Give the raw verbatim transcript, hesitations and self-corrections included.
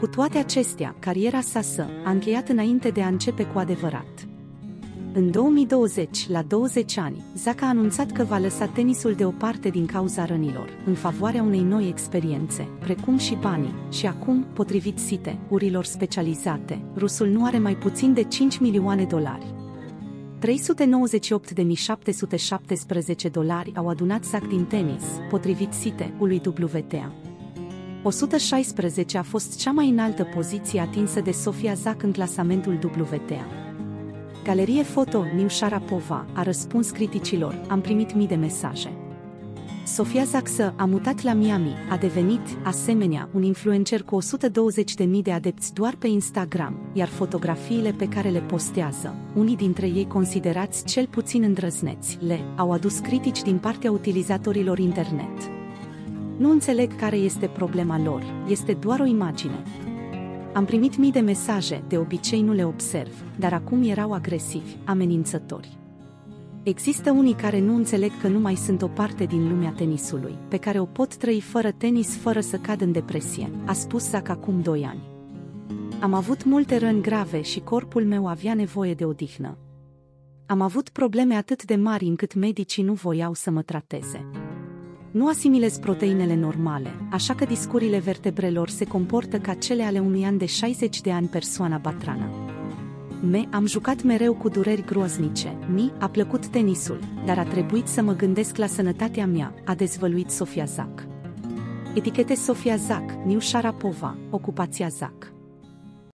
Cu toate acestea, cariera sa s-a încheiat înainte de a începe cu adevărat. În două mii douăzeci, la douăzeci ani, Zach a anunțat că va lăsa tenisul deoparte din cauza rănilor, în favoarea unei noi experiențe, precum și banii, și acum, potrivit site-urilor specializate, rusul nu are mai puțin de cinci milioane dolari. trei sute nouăzeci și opt de mii șapte sute șaptesprezece dolari au adunat Zach din tenis, potrivit site-ului W T A. o sută șaisprezece a fost cea mai înaltă poziție atinsă de Sofia Zach în clasamentul W T A. Galerie Foto Niu Sharapova a răspuns criticilor: am primit mii de mesaje. Sofia Zach s-a mutat la Miami, a devenit, asemenea, un influencer cu o sută douăzeci de mii de adepți doar pe Instagram, iar fotografiile pe care le postează, unii dintre ei considerați cel puțin îndrăzneți, le au adus critici din partea utilizatorilor internet. Nu înțeleg care este problema lor, este doar o imagine. Am primit mii de mesaje, de obicei nu le observ, dar acum erau agresivi, amenințători. Există unii care nu înțeleg că nu mai sunt o parte din lumea tenisului, pe care o pot trăi fără tenis fără să cad în depresie, a spus Zach acum doi ani. Am avut multe răni grave și corpul meu avea nevoie de odihnă. Am avut probleme atât de mari încât medicii nu voiau să mă trateze. Nu asimilez proteinele normale, așa că discurile vertebrelor se comportă ca cele ale unui an de șaizeci de ani persoana bătrână. Me, am jucat mereu cu dureri groaznice, mi a plăcut tenisul, dar a trebuit să mă gândesc la sănătatea mea, a dezvăluit Sofia Zach. Etichete Sofia Zach, Niu Sharapova, ocupația Zach.